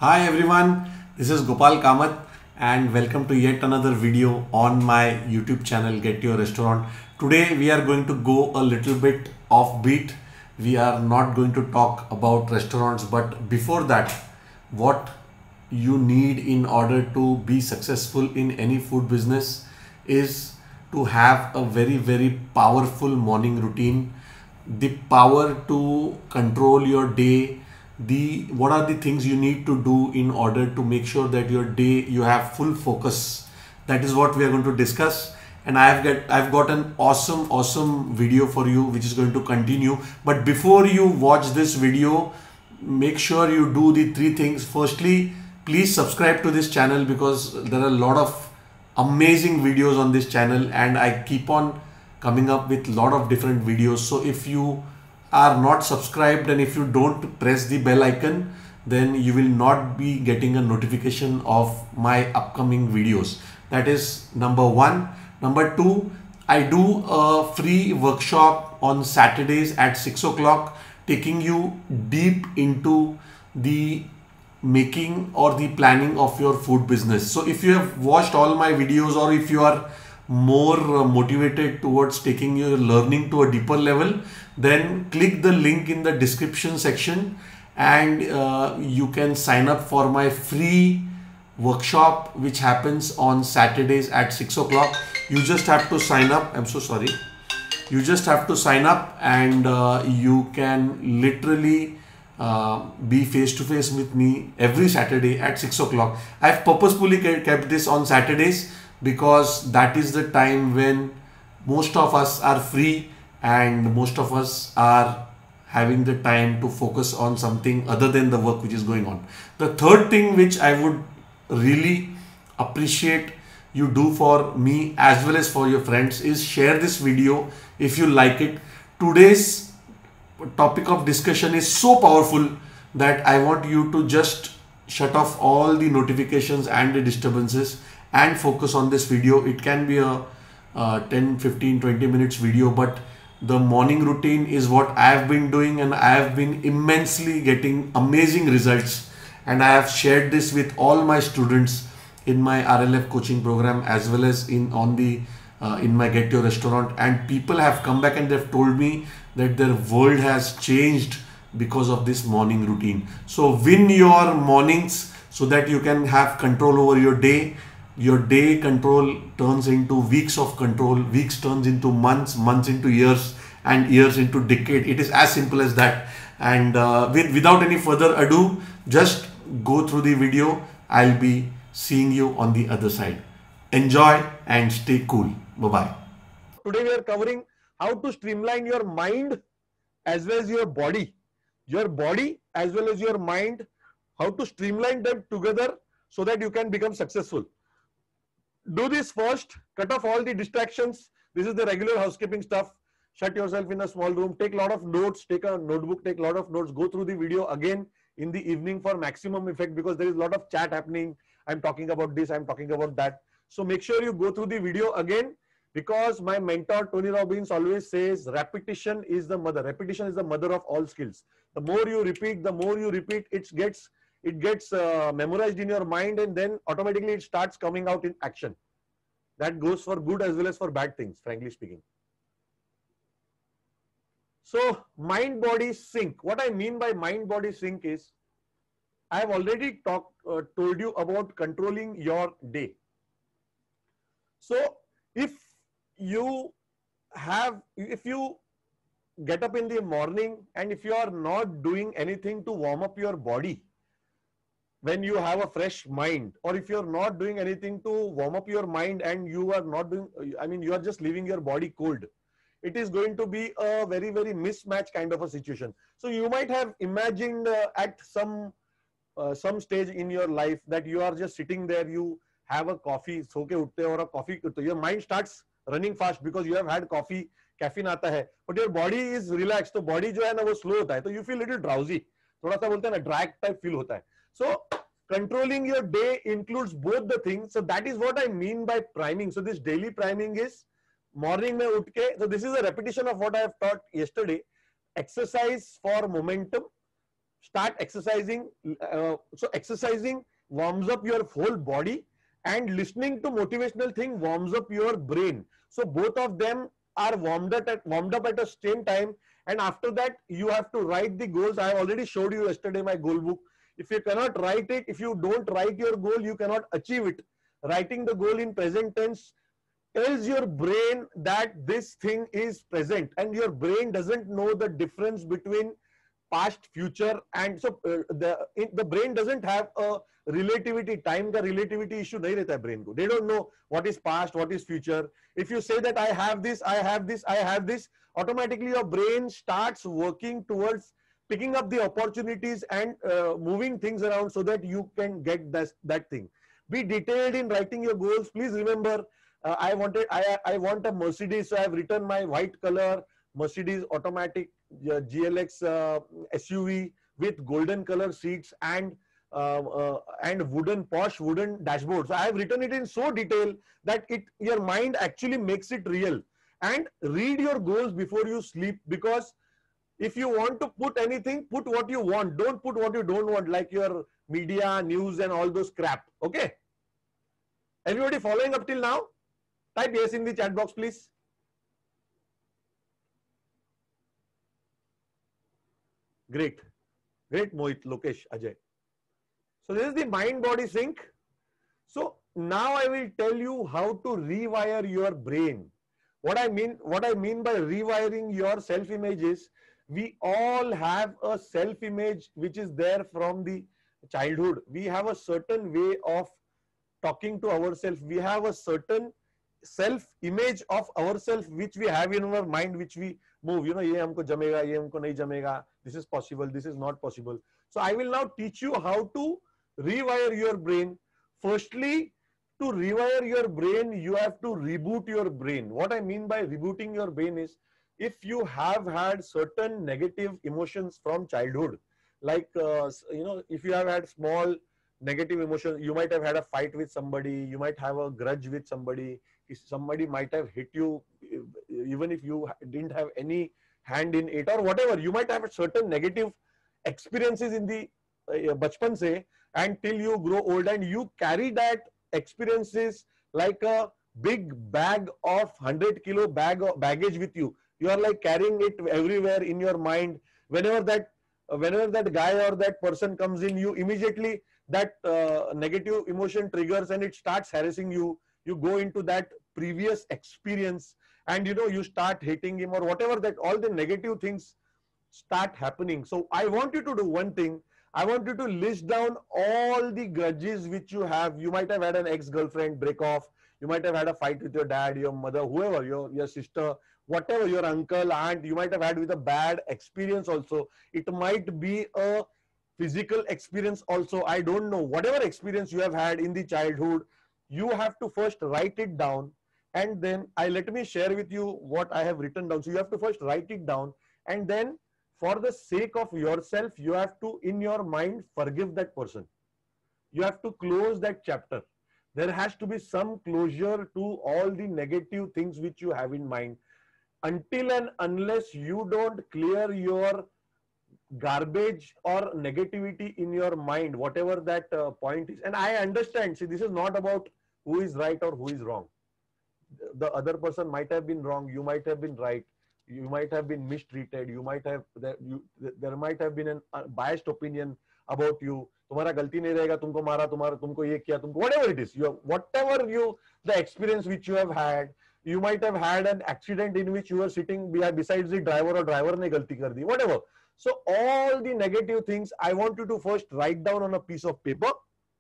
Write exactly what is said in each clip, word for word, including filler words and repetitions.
Hi everyone, this is Gopal Kamath and welcome to yet another video on my YouTube channel Get Your Restaurant. Today we are going to go a little bit offbeat. We are not going to talk about restaurants, but before that, what you need in order to be successful in any food business is to have a very very powerful morning routine, the power to control your day, the what are the things you need to do in order to make sure that your day you have full focus. That is what we are going to discuss, and i've got i've got an awesome awesome video for you which is going to continue. But before you watch this video, make sure you do the three things. Firstly, please subscribe to this channel because there are a lot of amazing videos on this channel and I keep on coming up with a lot of different videos. So if you are not subscribed and if you don't press the bell icon, then you will not be getting a notification of my upcoming videos. That is number one. Number two, I do a free workshop on Saturdays at six o'clock, taking you deep into the making or the planning of your food business. So if you have watched all my videos, or if you are more uh, motivated towards taking your learning to a deeper level, then click the link in the description section and uh, you can sign up for my free workshop which happens on Saturdays at six o'clock. You just have to sign up. I'm so sorry. You just have to sign up and uh, you can literally uh, be face to face with me every Saturday at six o'clock. I've purposefully kept this on Saturdays because that is the time when most of us are free and most of us are having the time to focus on something other than the work which is going on. The third thing which I would really appreciate you do for me as well as for your friends is share this video if you like it. Today's topic of discussion is so powerful that I want you to just shut off all the notifications and the disturbances and focus on this video. It can be a uh, ten, fifteen, twenty minutes video, but the morning routine is what I have been doing and I have been immensely getting amazing results, and I have shared this with all my students in my R L F coaching program as well as in on the uh, in my Get Your Restaurant, and people have come back and they've told me that their world has changed because of this morning routine. So win your mornings so that you can have control over your day. Your day control turns into weeks of control, weeks turns into months, months into years, and years into decade. It is as simple as that. And uh, with, without any further ado, just go through the video. I'll be seeing you on the other side. Enjoy and stay cool. Bye-bye. Today we are covering how to streamline your mind as well as your body. Your body as well as your mind, how to streamline them together so that you can become successful. Do this first, cut off all the distractions. This is the regular housekeeping stuff. Shut yourself in a small room, take a lot of notes, take a notebook, take a lot of notes, go through the video again in the evening for maximum effect because there is a lot of chat happening. I'm talking about this, I'm talking about that. So make sure you go through the video again, because my mentor Tony Robbins always says repetition is the mother. Repetition is the mother of all skills. The more you repeat, the more you repeat, it gets it gets uh, memorized in your mind, and then automatically it starts coming out in action. That goes for good as well as for bad things, frankly speaking. So mind body sync. What I mean by mind body sync is, I have already talked uh, told you about controlling your day. So if you have if you get up in the morning and if you are not doing anything to warm up your body when you have a fresh mind, or if you're not doing anything to warm up your mind and you are not doing, I mean, you are just leaving your body cold, it is going to be a very, very mismatch kind of a situation. So you might have imagined uh, at some uh, some stage in your life that you are just sitting there, you have a coffee, so ke utte or a coffee, your mind starts running fast because you have had coffee, caffeine आता है, but your body is relaxed, तो body जो है ना वो slow होता है, तो you feel little drowsy, थोड़ा सा बोलते हैं ना drag type feel होता है. So controlling your day includes both the things. So that is what I mean by priming. So this daily priming is morning mein utke. So this is a repetition of what I have taught yesterday. Exercise for momentum, start exercising. Uh, so exercising warms up your whole body, and listening to motivational thing warms up your brain. So both of them are warmed up at warmed up at the same time. And after that, you have to write the goals. I have already showed you yesterday my goal book. If you cannot write it, if you don't write your goal, you cannot achieve it. Writing the goal in present tense tells your brain that this thing is present, and your brain doesn't know the difference between past, future. And so uh, the in, the brain doesn't have a relativity, time का relativity issue नहीं रहता है brain को. They don't know what is past, what is future. If you say that I have this, I have this, I have this, automatically your brain starts working towards picking up the opportunities and uh, moving things around so that you can get that, that thing. Be detailed in writing your goals. Please remember, uh, I wanted, I, I want a Mercedes, so I have written my white color Mercedes automatic uh, G L X uh, S U V with golden color seats and uh, uh, and wooden posh wooden dashboard. So I have written it in so detail that it your mind actually makes it real. And read your goals before you sleep, because if you want to put anything, put what you want. Don't put what you don't want, like your media, news, and all those crap. Okay? Everybody following up till now? Type yes in the chat box, please. Great. Great, Mohit, Lokesh, Ajay. So this is the mind-body sync. So now I will tell you how to rewire your brain. What I mean, what I mean by rewiring your self-image is, we all have a self-image which is there from the childhood. We have a certain way of talking to ourselves. We have a certain self-image of ourselves which we have in our mind, which we move. You know, ye humko jamega, ye humko nahi jamega. This is possible, this is not possible. So I will now teach you how to rewire your brain. Firstly, to rewire your brain, you have to reboot your brain. What I mean by rebooting your brain is, if you have had certain negative emotions from childhood, like, uh, you know, if you have had small negative emotions, you might have had a fight with somebody, you might have a grudge with somebody, somebody might have hit you, even if you didn't have any hand in it, or whatever. You might have certain negative experiences in the uh, bachpan se, until you grow old, and you carry that experiences like a big bag of one hundred kilo bag of baggage with you. You are like carrying it everywhere in your mind. Whenever that whenever that guy or that person comes in, you immediately, that uh, negative emotion triggers and it starts harassing you. You go into that previous experience, and you know, you start hating him or whatever, that all the negative things start happening. So I want you to do one thing. I want you to list down all the grudges which you have. You might have had an ex-girlfriend break off. You might have had a fight with your dad, your mother, whoever, your, your sister, whatever, your uncle, aunt. You might have had with a bad experience also. It might be a physical experience also. I don't know. Whatever experience you have had in the childhood, you have to first write it down. And then I let me share with you what I have written down. So you have to first write it down, and then for the sake of yourself, you have to, in your mind, forgive that person. You have to close that chapter. There has to be some closure to all the negative things which you have in mind. Until and unless you don't clear your garbage or negativity in your mind, whatever that uh, point is. And I understand, see, this is not about who is right or who is wrong. The other person might have been wrong, you might have been right. You might have been mistreated. You might have there, you, there might have been a uh, biased opinion about you. तुम्हारा गलती नहीं रहेगा, तुमको मारा, तुम्हारा तुमको ये किया, तुमको whatever it is. You whatever you the experience which you have had. You might have had an accident in which you were sitting behind, besides the driver, or driver ने गलती कर दी. Whatever. So all the negative things, I want you to first write down on a piece of paper.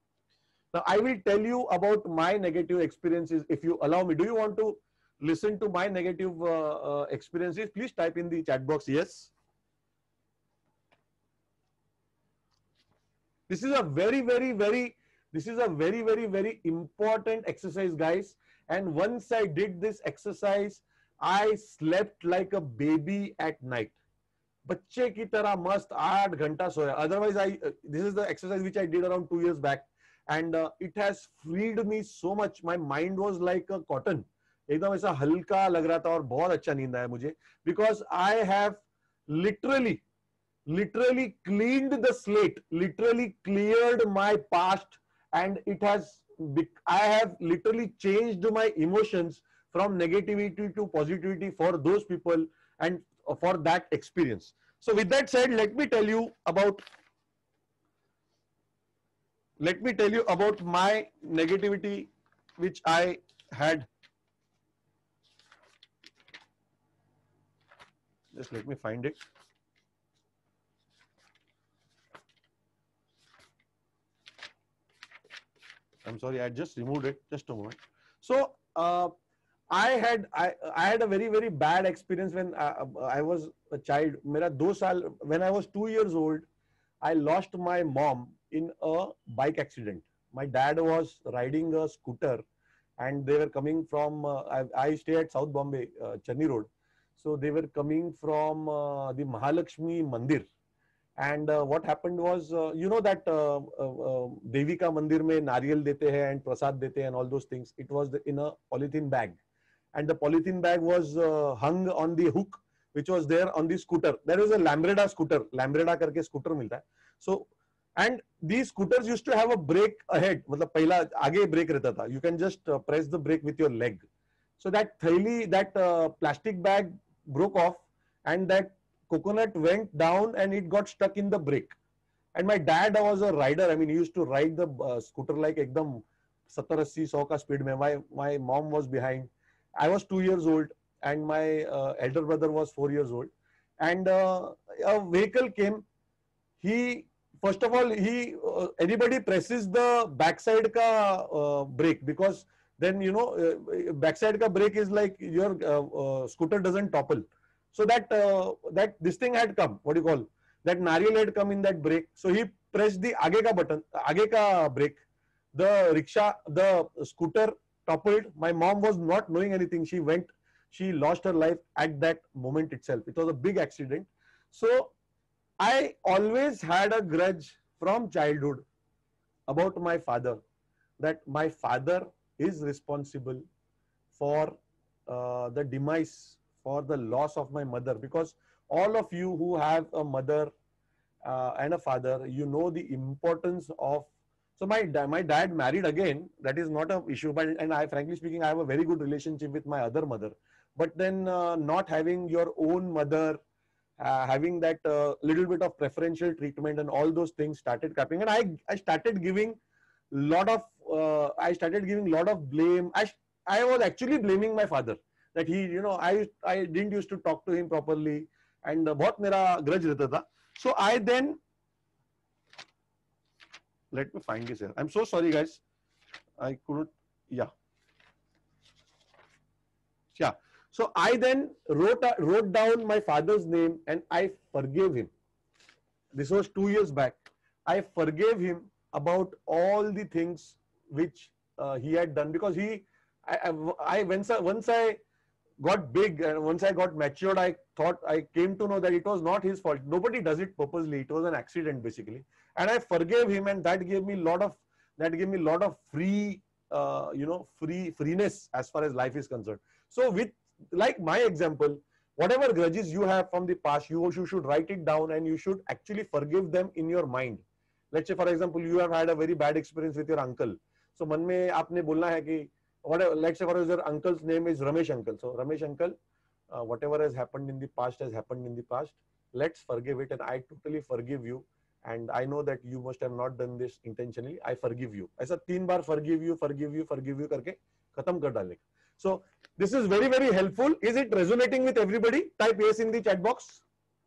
Now I will tell you about my negative experiences, if you allow me. Do you want to listen to my negative uh, uh, experiences? Please type in the chat box yes. This is a very, very, very, this is a very, very, very important exercise, guys. And once I did this exercise, I slept like a baby at night. बच्चे की तरह मस्त आठ घंटा सोया. Otherwise, I uh, this is the exercise which I did around two years back, and uh, it has freed me so much. My mind was like a cotton. एकदम ऐसा हल्का लग रहा था और बहुत अच्छा नींद आया मुझे, because I have literally literally cleaned the slate, literally cleared my past, and it has, I have literally changed my emotions from negativity to positivity for those people and for that experience. So with that said, let me tell you about, let me tell you about my negativity which I had. Just let me find it. I'm sorry, I just removed it. Just a moment. So uh, I had I, I had a very very bad experience when I, I was a child. मेरा दो साल, when I was two years old, I lost my mom in a bike accident. My dad was riding a scooter, and they were coming from. Uh, I, I stay at South Bombay, uh, Channi Road. So they were coming from uh, the Mahalakshmi Mandir. And uh, what happened was, uh, you know that uh, uh, uh, Devi ka mandir mein nariyal dete hai and prasad dete hai and all those things. It was the, in a polythene bag, and the polythene bag was uh, hung on the hook, which was there on the scooter. There was a Lambretta scooter, Lambretta karke scooter milta hai. So, and these scooters used to have a brake ahead. मतलब पहला आगे brake रहता था. You can just uh, press the brake with your leg. So that thali, that uh, plastic bag broke off, and that coconut went down and it got stuck in the brake. And my dad was a rider. I mean, he used to ride the uh, scooter like ekdam seventy eighty one hundred ka speed mein. My, my mom was behind. I was two years old and my uh, elder brother was four years old. And uh, a vehicle came. He, first of all, he, uh, anybody presses the backside ka uh, brake, because then, you know, uh, backside ka brake is like your uh, uh, scooter doesn't topple. So that uh, that this thing had come, what do you call, that nariyal had come in that brake. So he pressed the aage ka button, aage ka brake. The rickshaw, the scooter toppled. My mom was not knowing anything. She went, she lost her life at that moment itself. It was a big accident. So I always had a grudge from childhood about my father, that my father is responsible for uh, the demise, for the loss of my mother, because all of you who have a mother uh, and a father, you know the importance of. So my my dad married again. That is not an issue, but and I, frankly speaking, I have a very good relationship with my other mother. But then uh, not having your own mother, uh, having that uh, little bit of preferential treatment and all those things started happening, and I I started giving lot of uh, I started giving lot of blame. I I was actually blaming my father, that he, you know, I I didn't used to talk to him properly, and बहुत मेरा grudge रहता था. So I then, let me find this here. I'm so sorry, guys. I couldn't. Yeah. Yeah. So I then wrote wrote down my father's name and I forgave him. This was two years back. I forgave him about all the things which uh, he had done, because he, I, I, I once I, once I got big and once I got matured, I thought, I came to know that it was not his fault. Nobody does it purposely. It was an accident basically. And I forgave him, and that gave me a lot of, that gave me a lot of free, uh, you know, free, freeness as far as life is concerned. So with, like my example, whatever grudges you have from the past, you, you should write it down and you should actually forgive them in your mind. Let's say, for example, you have had a very bad experience with your uncle. So मन में आपने बोलना है कि whatever, let's say for example, your uncle's name is Ramesh uncle. So Ramesh uncle, uh, whatever has happened in the past has happened in the past. Let's forgive it, and I totally forgive you. And I know that you must have not done this intentionally. I forgive you. ऐसा तीन बार forgive you, forgive you, forgive you करके खत्म कर डालेगा. So this is very very helpful. Is it resonating with everybody? Type yes in the chat box.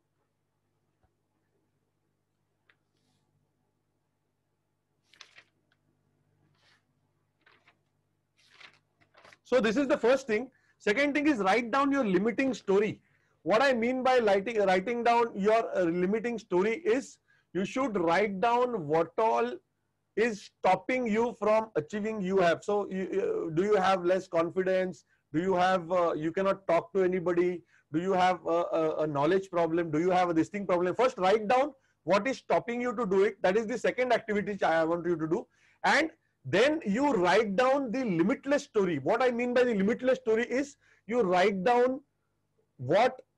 So this is the first thing. Second thing is write down your limiting story. What I mean by writing, writing down your uh, limiting story is, you should write down what all is stopping you from achieving you have. So you, uh, do you have less confidence? Do you have, uh, you cannot talk to anybody? Do you have a, a, a knowledge problem? Do you have a distinct problem? First write down what is stopping you to do it. That is the second activity which I want you to do. And then you write down the limitless story. What I mean by the limitless story is, you write down what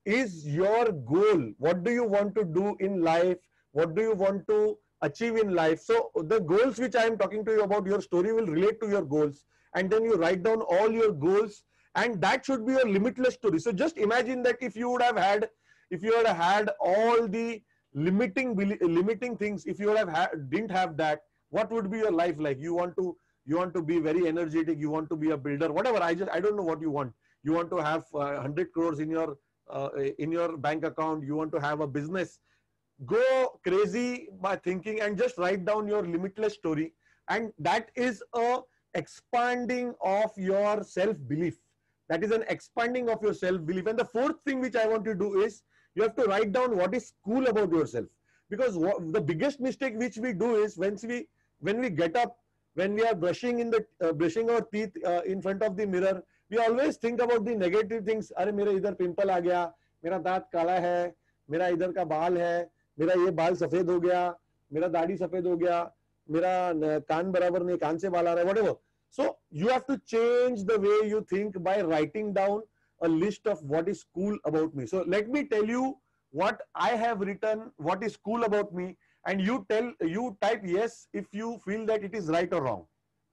is your goal? What do you want to do in life? What do you want to achieve in life? So the goals which I am talking to you about, your story will relate to your goals, and then you write down all your goals, and that should be your limitless story. So just imagine that if you would have had, if you had had all the limiting limiting things, if you would have had, didn't have that, what would be your life like? You want to you want to be very energetic, you want to be a builder, whatever. I just I don't know what you want. You want to have uh, one hundred crores in your uh, in your bank account. You want to have a business. Go crazy by thinking and just write down your limitless story, and that is a expanding of your self-belief. That is an expanding of your self-belief. And the fourth thing which I want to do is you have to write down what is cool about yourself. Because what, the biggest mistake which we do is when we when we get up, when we are brushing in the uh, brushing our teeth uh, in front of the mirror, we always think about the negative things. अरे मेरे इधर pimple आ गया, मेरा दांत काला है, मेरा इधर का बाल है, मेरा ये बाल सफेद हो गया, मेरा दाढ़ी सफेद हो गया, मेरा कान बराबर नहीं, कान से बाल आ रहा है, whatever. So you have to change the way you think by writing down a list of what is cool about me. So let me tell you what I have written, what is cool about me, and you tell, you type yes if you feel that it is right or wrong.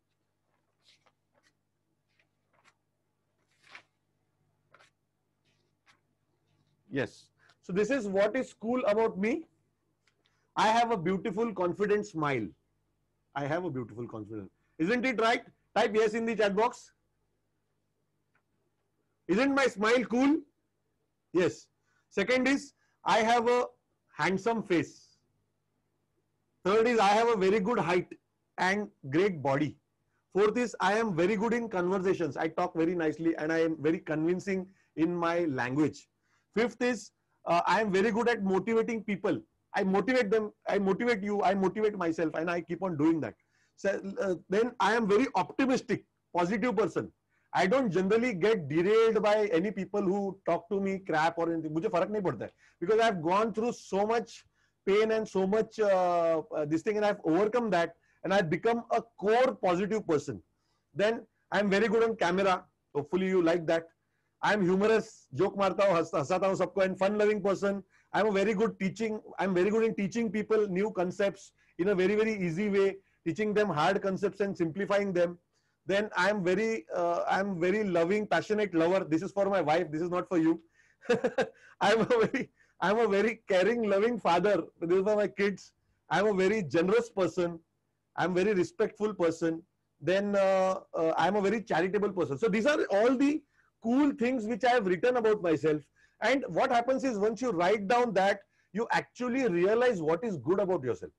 Yes. So this is what is cool about me. I have a beautiful, confident smile. I have a beautiful, confident. Isn't it right? Type yes in the chat box. Isn't my smile cool? Yes. Second is, I have a handsome face. Third is, I have a very good height and great body. Fourth is, I am very good in conversations. I talk very nicely and I am very convincing in my language. Fifth is, uh, I am very good at motivating people. I motivate them, I motivate you, I motivate myself, and I keep on doing that. So uh, then I am very optimistic, positive person. I don't generally get derailed by any people who talk to me crap or anything. मुझे फर्क नहीं पड़ता है, because I have gone through so much pain and so much uh, uh, this thing, and I have overcome that, and I have become a core positive person. Then I am very good on camera. Hopefully you like that. I am humorous, joke मारता हूँ, हंसाता हूँ सबको, and fun-loving person. I am a very good teaching. I am very good in teaching people new concepts in a very very easy way, teaching them hard concepts and simplifying them. Then I am very, uh, I am very loving, passionate lover. This is for my wife. This is not for you. I am a very, I am a very caring, loving father. This is for my kids. I am a very generous person. I am a very respectful person. Then uh, uh, I am a very charitable person. So these are all the cool things which I have written about myself. And what happens is once you write down that, you actually realize what is good about yourself.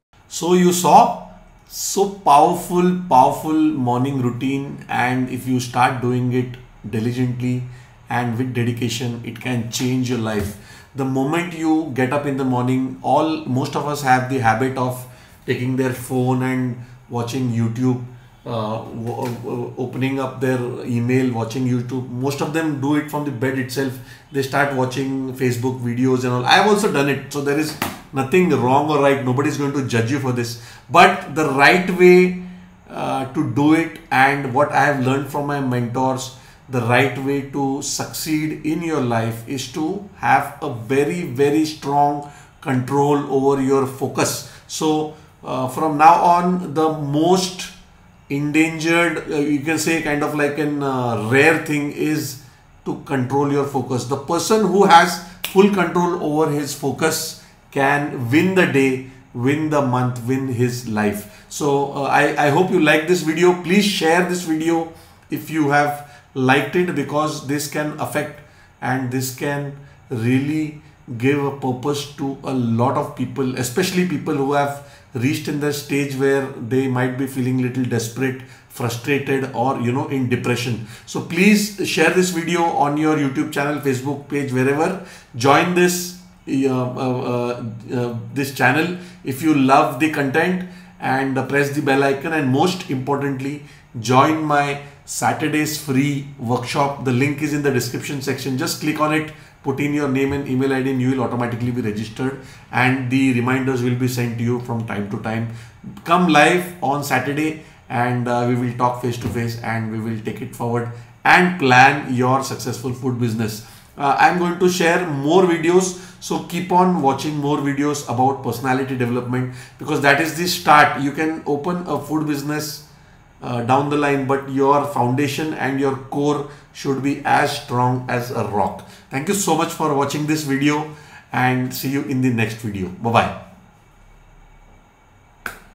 So you saw, so powerful, powerful morning routine, and if you start doing it diligently and with dedication, it can change your life. The moment you get up in the morning, all most of us have the habit of taking their phone and watching YouTube, uh, opening up their email, watching YouTube. Most of them do it from the bed itself. They start watching Facebook videos and all. I have also done it. So there is nothing wrong or right. Nobody is going to judge you for this. But the right way uh, to do it, and what I have learned from my mentors, the right way to succeed in your life is to have a very, very strong control over your focus. So uh, from now on, the most endangered, uh, you can say kind of like an uh, rare thing is to control your focus. The person who has full control over his focus can win the day, win the month, win his life. So uh, I, I hope you like this video. Please share this video if you have liked it, because this can affect and this can really give a purpose to a lot of people, especially people who have reached in the stage where they might be feeling little desperate, frustrated, or you know, in depression. So please share this video on your YouTube channel, Facebook page, wherever. Join this uh, uh, uh, this channel if you love the content, and uh, press the bell icon, and most importantly, join my Saturdays free workshop. The link is in the description section. Just click on it, put in your name and email I D, and you will automatically be registered, and the reminders will be sent to you from time to time. Come live on Saturday, and uh, we will talk face to face, and we will take it forward and plan your successful food business. uh, I'm going to share more videos. So keep on watching more videos about personality development, because that is the start. You can open a food business uh, down the line, but your foundation and your core should be as strong as a rock. Thank you so much for watching this video, and see you in the next video. Bye bye.